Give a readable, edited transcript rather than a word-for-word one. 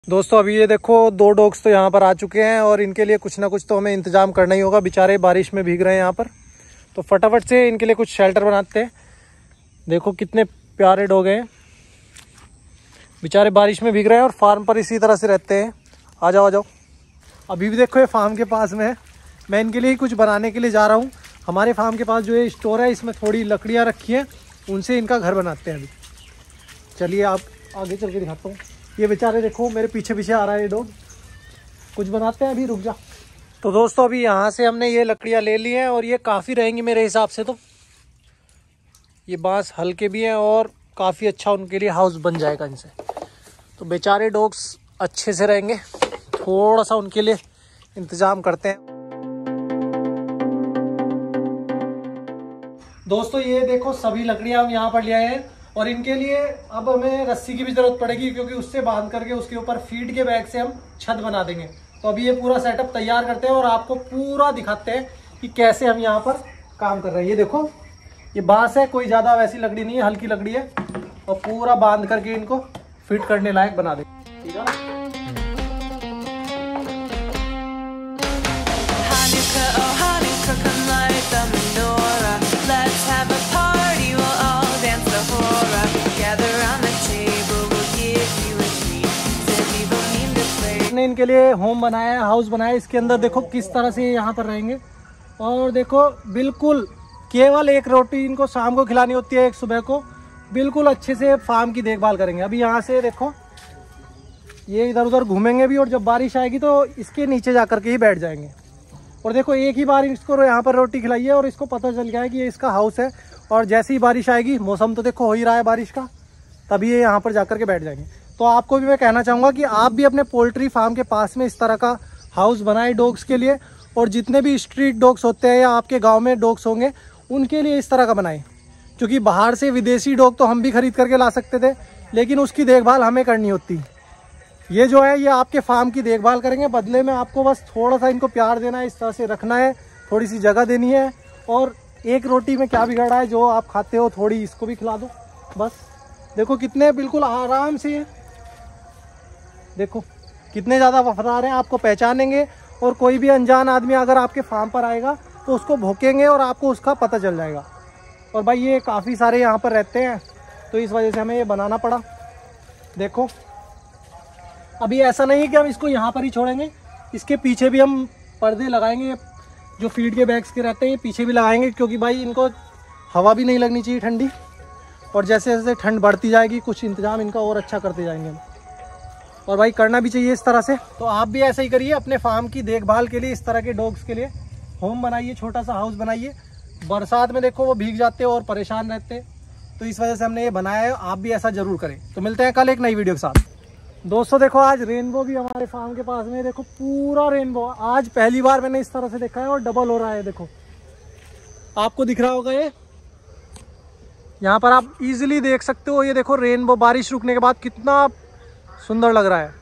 दोस्तों अभी ये देखो 2 डॉग्स तो यहाँ पर आ चुके हैं और इनके लिए कुछ ना कुछ तो हमें इंतजाम करना ही होगा। बेचारे बारिश में भीग रहे हैं यहाँ पर, तो फटाफट से इनके लिए कुछ शेल्टर बनाते हैं। देखो कितने प्यारे डॉग हैं, बेचारे बारिश में भीग रहे हैं और फार्म पर इसी तरह से रहते हैं। आ जाओ आ जाओ। अभी भी देखो ये फार्म के पास में है, मैं इनके लिए कुछ बनाने के लिए जा रहा हूँ। हमारे फार्म के पास जो ये स्टोर है इसमें थोड़ी लकड़ियाँ रखी हैं, उनसे इनका घर बनाते हैं। अभी चलिए आप आगे चल के दिखाता हूँ। ये बेचारे देखो मेरे पीछे पीछे आ रहा है ये डॉग, कुछ बनाते हैं अभी, रुक जा। तो दोस्तों अभी यहाँ से हमने ये लकड़ियाँ ले ली हैं और ये काफ़ी रहेंगी मेरे हिसाब से। तो ये बांस हल्के भी हैं और काफ़ी अच्छा उनके लिए हाउस बन जाएगा इनसे। तो बेचारे डॉग्स अच्छे से रहेंगे, थोड़ा सा उनके लिए इंतज़ाम करते हैं। दोस्तों ये देखो सभी लकड़ियाँ हम यहाँ पर ले आए हैं और इनके लिए अब हमें रस्सी की भी ज़रूरत पड़ेगी, क्योंकि उससे बांध करके उसके ऊपर फीड के बैग से हम छत बना देंगे। तो अभी ये पूरा सेटअप तैयार करते हैं और आपको पूरा दिखाते हैं कि कैसे हम यहाँ पर काम कर रहे हैं। ये देखो ये बांस है, कोई ज़्यादा वैसी लकड़ी नहीं है, हल्की लकड़ी है और पूरा बांध करके इनको फिट करने लायक बना देंगे। ठीक है। इनके लिए होम बनाया है, हाउस बनाया है। इसके अंदर देखो किस तरह से यहाँ पर रहेंगे। और देखो बिल्कुल केवल एक रोटी इनको शाम को खिलानी होती है, एक सुबह को। बिल्कुल अच्छे से फार्म की देखभाल करेंगे। अभी यहाँ से देखो ये इधर उधर घूमेंगे भी और जब बारिश आएगी तो इसके नीचे जा करके ही बैठ जाएंगे। और देखो एक ही बार इसको यहाँ पर रोटी खिलाई है और इसको पता चल गया है कि ये इसका हाउस है। और जैसे ही बारिश आएगी, मौसम तो देखो हो ही रहा है बारिश का, तभी ये यहाँ पर जा करके बैठ जाएंगे। तो आपको भी मैं कहना चाहूँगा कि आप भी अपने पोल्ट्री फार्म के पास में इस तरह का हाउस बनाए डॉग्स के लिए। और जितने भी स्ट्रीट डॉग्स होते हैं या आपके गांव में डॉग्स होंगे उनके लिए इस तरह का बनाएं। क्योंकि बाहर से विदेशी डॉग तो हम भी खरीद करके ला सकते थे, लेकिन उसकी देखभाल हमें करनी होती। ये जो है ये आपके फार्म की देखभाल करेंगे, बदले में आपको बस थोड़ा सा इनको प्यार देना है, इस तरह से रखना है, थोड़ी सी जगह देनी है। और एक रोटी में क्या बिगड़ रहा है, जो आप खाते हो थोड़ी इसको भी खिला दो बस। देखो कितने बिल्कुल आराम से, देखो कितने ज़्यादा वफादार हैं, आपको पहचानेंगे। और कोई भी अनजान आदमी अगर आपके फार्म पर आएगा तो उसको भौंकेंगे और आपको उसका पता चल जाएगा। और भाई ये काफ़ी सारे यहाँ पर रहते हैं, तो इस वजह से हमें ये बनाना पड़ा। देखो अभी ऐसा नहीं है कि हम इसको यहाँ पर ही छोड़ेंगे, इसके पीछे भी हम पर्दे लगाएंगे, जो फीड के बैग्स के रहते हैं ये पीछे भी लगाएंगे। क्योंकि भाई इनको हवा भी नहीं लगनी चाहिए ठंडी, और जैसे जैसे ठंड बढ़ती जाएगी कुछ इंतज़ाम इनका और अच्छा करते जाएंगे हम। और भाई करना भी चाहिए इस तरह से। तो आप भी ऐसा ही करिए अपने फार्म की देखभाल के लिए। इस तरह के डॉग्स के लिए होम बनाइए, छोटा सा हाउस बनाइए। बरसात में देखो वो भीग जाते हैं और परेशान रहते हैं, तो इस वजह से हमने ये बनाया है। आप भी ऐसा ज़रूर करें। तो मिलते हैं कल एक नई वीडियो के साथ। दोस्तों देखो आज रेनबो भी हमारे फार्म के पास में, देखो पूरा रेनबो। आज पहली बार मैंने इस तरह से देखा है और डबल हो रहा है। देखो आपको दिख रहा होगा, ये यहाँ पर आप इजीली देख सकते हो। ये देखो रेनबो बारिश रुकने के बाद कितना सुंदर लग रहा है।